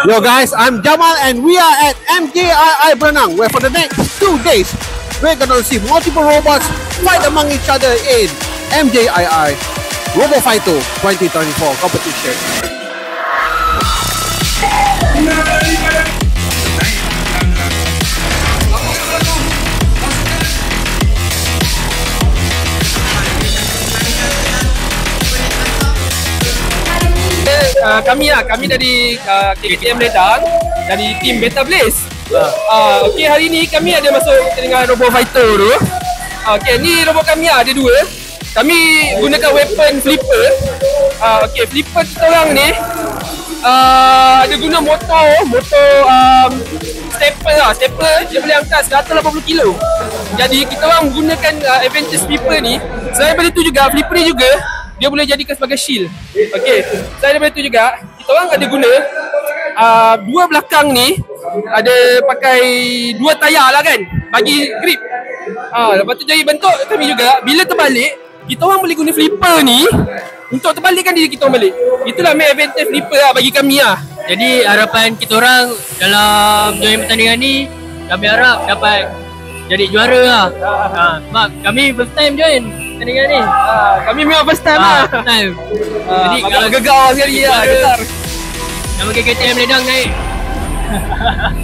Yo guys, I'm Jamal and we are at MJII Berenang, where for the next 2 days we're gonna see multiple robots fight among each other in MJII Robo Fighter 2024 competition. Kami dari KTM Ledang, dari tim Beta Blaze. Okey, hari ni kami ada masuk dengan Robo Fighter tu. Okey, ni robot kami ada dua. Kami gunakan weapon flipper. Okey, flipper kita orang ni ada guna motor stepper dia boleh angkat 180 kilo. Jadi kita orang gunakan advantage flipper ni. Selain daripada tu juga flipper ni juga dia boleh jadikan sebagai shield. Okey, selain daripada tu juga kita orang ada guna dua belakang ni ada pakai dua tayar lah kan, bagi grip. Lepas tu jadi bentuk kami juga bila terbalik kita orang boleh guna flipper ni untuk terbalikkan diri kita orang balik. Itulah main advantage flipper lah bagi kami lah. Jadi harapan kita orang dalam join pertandingan ni, kami harap dapat jadi juara lah. Sebab kami first time join pertandingan ni. Kami memang first time lah. First time. Jadi kalau gegar sekali lah, gegar. Nama KTM Ledang naik.